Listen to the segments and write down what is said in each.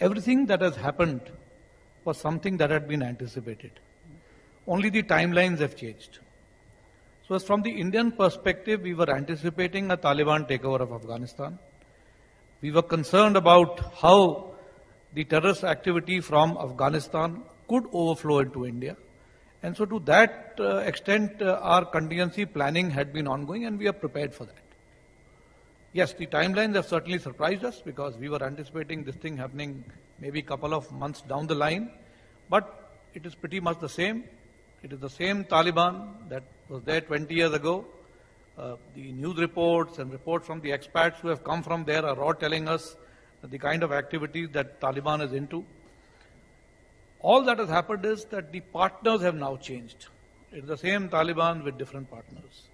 everything that has happened was something that had been anticipated. Only the timelines have changed. So as from the Indian perspective, we were anticipating a Taliban takeover of Afghanistan. We were concerned about how the terrorist activity from Afghanistan could overflow into India. And so to that extent, our contingency planning had been ongoing and we are prepared for that. Yes, the timelines have certainly surprised us because we were anticipating this thing happening maybe a couple of months down the line, but it is pretty much the same. It is the same Taliban that was there 20 years ago. The news reports and reports from the expats who have come from there are all telling us the kind of activities that Taliban is into. All that has happened is that the partners have now changed. It's the same Taliban with different partners.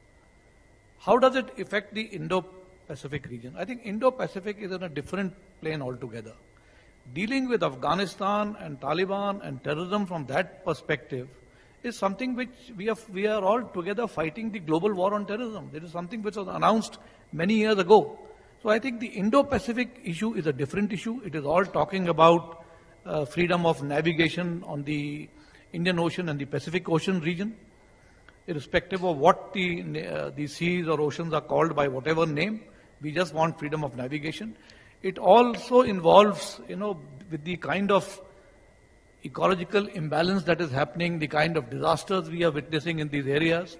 How does it affect the Indo-Pacific region? I think Indo-Pacific is in a different plane altogether. Dealing with Afghanistan and Taliban and terrorism from that perspective is something which we are all together fighting the global war on terrorism. This is something which was announced many years ago. So I think the Indo-Pacific issue is a different issue. It is all talking about freedom of navigation on the Indian Ocean and the Pacific Ocean region, irrespective of what the seas or oceans are called by whatever name. We just want freedom of navigation. It also involves, with the kind of ecological imbalance that is happening, the kind of disasters we are witnessing in these areas.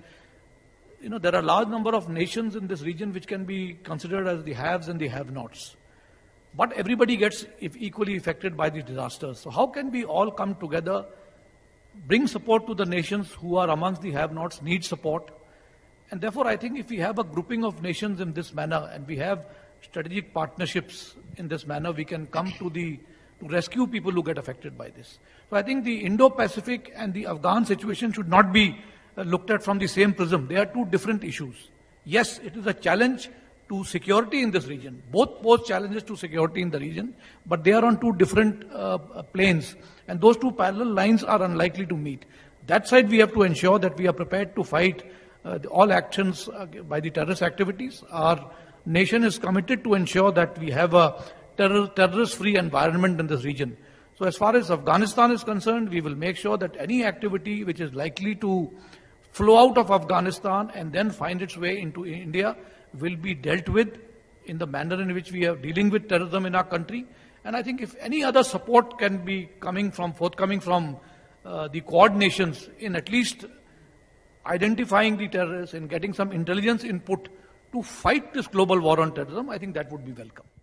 There are a large number of nations in this region which can be considered as the haves and the have-nots. But everybody gets equally affected by these disasters. So how can we all come together, bring support to the nations who are amongst the have-nots, need support? And therefore, I think if we have a grouping of nations in this manner and we have strategic partnerships in this manner, we can come to rescue people who get affected by this. So I think the Indo-Pacific and the Afghan situation should not be looked at from the same prism. They are two different issues. Yes, it is a challenge to security in this region. Both pose challenges to security in the region, but they are on two different planes. And those two parallel lines are unlikely to meet. That side, we have to ensure that we are prepared to fight all actions by the terrorist activities. Our nation is committed to ensure that we have a terrorist-free environment in this region. So as far as Afghanistan is concerned, we will make sure that any activity which is likely to flow out of Afghanistan and then find its way into India will be dealt with in the manner in which we are dealing with terrorism in our country. And I think if any other support can be forthcoming from the Quad nations in at least identifying the terrorists and getting some intelligence input to fight this global war on terrorism, I think that would be welcome.